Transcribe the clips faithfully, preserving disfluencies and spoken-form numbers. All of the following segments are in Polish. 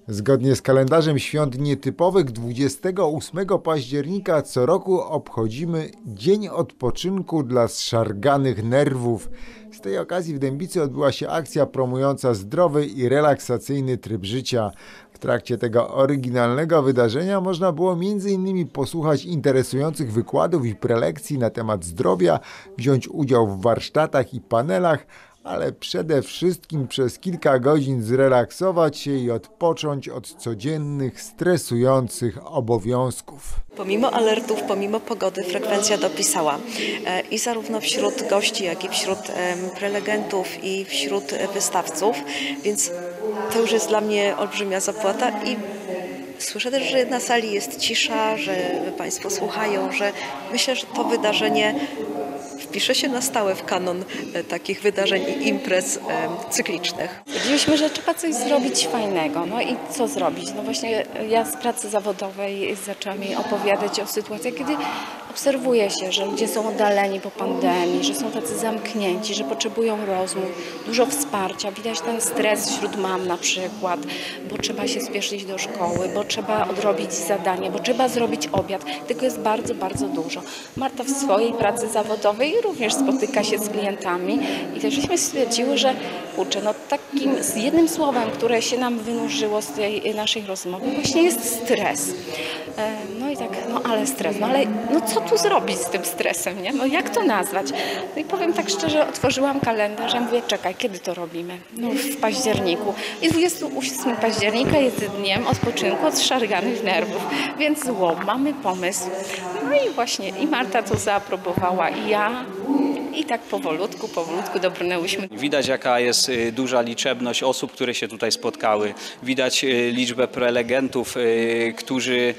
Zgodnie z kalendarzem świąt nietypowych dwudziestego ósmego października co roku obchodzimy Dzień Odpoczynku dla zszarganych nerwów. Z tej okazji w Dębicy odbyła się akcja promująca zdrowy i relaksacyjny tryb życia. W trakcie tego oryginalnego wydarzenia można było między innymi posłuchać interesujących wykładów i prelekcji na temat zdrowia, wziąć udział w warsztatach i panelach, ale przede wszystkim przez kilka godzin zrelaksować się i odpocząć od codziennych, stresujących obowiązków. Pomimo alertów, pomimo pogody frekwencja dopisała i zarówno wśród gości, jak i wśród prelegentów i wśród wystawców, więc to już jest dla mnie olbrzymia zapłata i słyszę też, że na sali jest cisza, że Państwo słuchają, że myślę, że to wydarzenie wpisze się na stałe w kanon takich wydarzeń i imprez cyklicznych. Stwierdziliśmy, że trzeba coś zrobić fajnego. No i co zrobić? No właśnie ja z pracy zawodowej zaczęłam jej opowiadać o sytuacjach, kiedy obserwuje się, że ludzie są oddaleni po pandemii, że są tacy zamknięci, że potrzebują rozmów, dużo wsparcia. Widać ten stres wśród mam na przykład, bo trzeba się spieszyć do szkoły, bo trzeba odrobić zadanie, bo trzeba zrobić obiad. Tego jest bardzo, bardzo dużo. Marta w swojej pracy zawodowej również spotyka się z klientami i też żeśmy stwierdziły, że kurczę, no takim z jednym słowem, które się nam wynurzyło z tej naszej rozmowy, właśnie jest stres. No i tak, no ale stres, no ale no co tu zrobić z tym stresem, nie? No jak to nazwać? No i powiem tak szczerze, otworzyłam kalendarz, ja mówię, czekaj, kiedy to robimy? No w październiku. I dwudziestego ósmego października jest dniem odpoczynku od zszarganych nerwów, więc ło, mamy pomysł. No i właśnie i Marta to zaaprobowała i ja. I tak powolutku, powolutku dobrnęłyśmy. Widać, jaka jest duża liczebność osób, które się tutaj spotkały. Widać liczbę prelegentów, którzy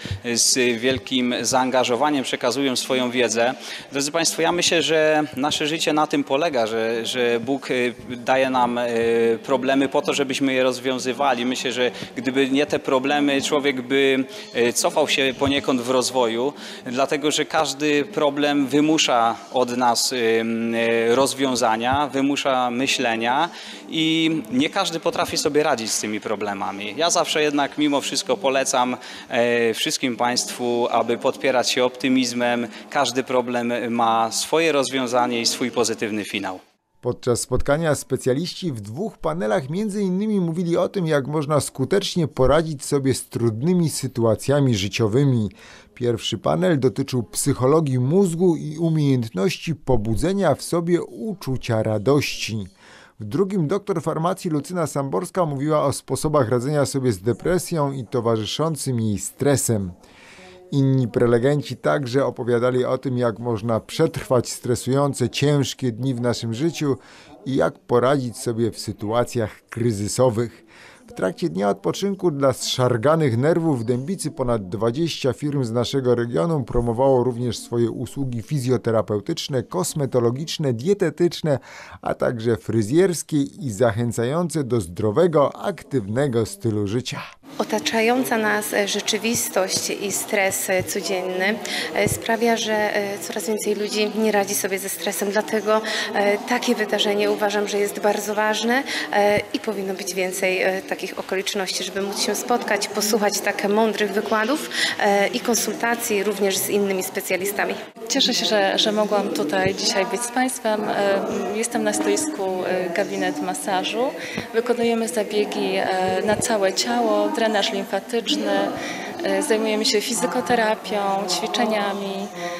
z wielkim zaangażowaniem przekazują swoją wiedzę. Drodzy Państwo, ja myślę, że nasze życie na tym polega, że, że Bóg daje nam problemy po to, żebyśmy je rozwiązywali. Myślę, że gdyby nie te problemy, człowiek by cofał się poniekąd w rozwoju, dlatego że każdy problem wymusza od nas rozwiązania, wymusza myślenia i nie każdy potrafi sobie radzić z tymi problemami. Ja zawsze jednak mimo wszystko polecam e, wszystkim Państwu, aby podpierać się optymizmem. Każdy problem ma swoje rozwiązanie i swój pozytywny finał. Podczas spotkania specjaliści w dwóch panelach między innymi mówili o tym, jak można skutecznie poradzić sobie z trudnymi sytuacjami życiowymi. Pierwszy panel dotyczył psychologii mózgu i umiejętności pobudzenia w sobie uczucia radości. W drugim doktor farmacji Lucyna Samborska mówiła o sposobach radzenia sobie z depresją i towarzyszącym jej stresem. Inni prelegenci także opowiadali o tym, jak można przetrwać stresujące, ciężkie dni w naszym życiu i jak poradzić sobie w sytuacjach kryzysowych. W trakcie Dnia Odpoczynku dla zszarganych nerwów w Dębicy ponad dwadzieścia firm z naszego regionu promowało również swoje usługi fizjoterapeutyczne, kosmetologiczne, dietetyczne, a także fryzjerskie i zachęcające do zdrowego, aktywnego stylu życia. Otaczająca nas rzeczywistość i stres codzienny sprawia, że coraz więcej ludzi nie radzi sobie ze stresem, dlatego takie wydarzenie uważam, że jest bardzo ważne i powinno być więcej takich okoliczności, żeby móc się spotkać, posłuchać tak mądrych wykładów i konsultacji również z innymi specjalistami. Cieszę się, że, że mogłam tutaj dzisiaj być z Państwem. Jestem na stoisku gabinet masażu. Wykonujemy zabiegi na całe ciało, drenaż limfatyczny. Zajmujemy się fizykoterapią, ćwiczeniami,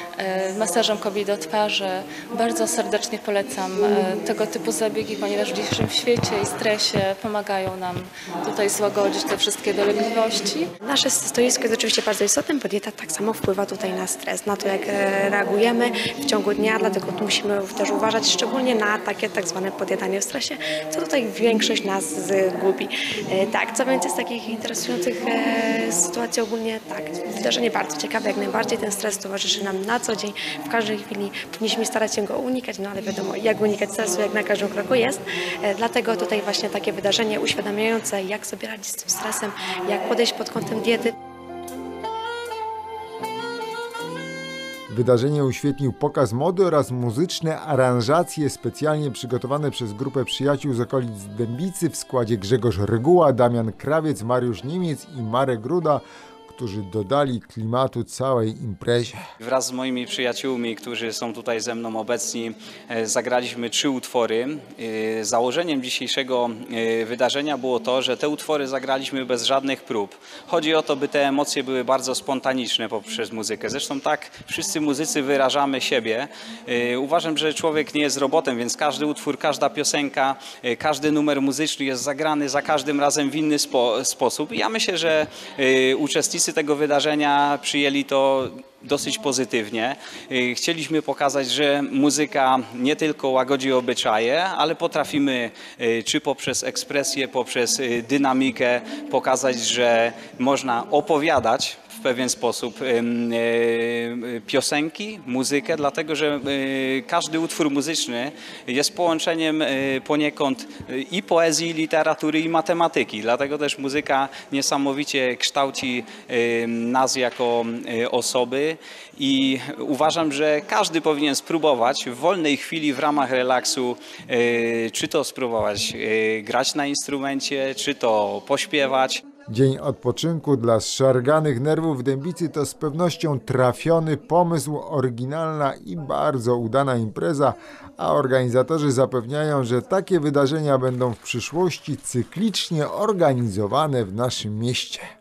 masażem kobiet do twarzy. Bardzo serdecznie polecam tego typu zabiegi, ponieważ w dzisiejszym świecie i stresie pomagają nam tutaj złagodzić te wszystkie dolegliwości. Nasze stoisko jest oczywiście bardzo istotne, bo dieta tak samo wpływa tutaj na stres, na to jak reagujemy w ciągu dnia, dlatego musimy też uważać szczególnie na takie tak zwane podjadanie w stresie, co tutaj większość nas zgubi. Tak, co więcej z takich interesujących sytuacji ogólnie tak, wydarzenie bardzo ciekawe, jak najbardziej ten stres towarzyszy nam na co dzień, w każdej chwili powinniśmy starać się go unikać, no ale wiadomo, jak unikać stresu, jak na każdym kroku jest, dlatego tutaj właśnie takie wydarzenie uświadamiające, jak sobie radzić z tym stresem, jak podejść pod kątem diety. Wydarzenie uświetnił pokaz mody oraz muzyczne aranżacje specjalnie przygotowane przez grupę przyjaciół z okolic Dębicy w składzie Grzegorz Reguła, Damian Krawiec, Mariusz Niemiec i Marek Ruda, którzy dodali klimatu całej imprezie. Wraz z moimi przyjaciółmi, którzy są tutaj ze mną obecni, zagraliśmy trzy utwory. Założeniem dzisiejszego wydarzenia było to, że te utwory zagraliśmy bez żadnych prób. Chodzi o to, by te emocje były bardzo spontaniczne poprzez muzykę. Zresztą tak wszyscy muzycy wyrażamy siebie. Uważam, że człowiek nie jest robotem, więc każdy utwór, każda piosenka, każdy numer muzyczny jest zagrany za każdym razem w inny spo, sposób. I ja myślę, że uczestnicy tego wydarzenia przyjęli to dosyć pozytywnie. Chcieliśmy pokazać, że muzyka nie tylko łagodzi obyczaje, ale potrafimy czy poprzez ekspresję, poprzez dynamikę pokazać, że można opowiadać w pewien sposób piosenki, muzykę, dlatego że każdy utwór muzyczny jest połączeniem poniekąd i poezji, i literatury, i matematyki. Dlatego też muzyka niesamowicie kształci nas jako osoby i uważam, że każdy powinien spróbować w wolnej chwili w ramach relaksu, czy to spróbować grać na instrumencie, czy to pośpiewać. Dzień odpoczynku dla zszarganych nerwów w Dębicy to z pewnością trafiony pomysł, oryginalna i bardzo udana impreza, a organizatorzy zapewniają, że takie wydarzenia będą w przyszłości cyklicznie organizowane w naszym mieście.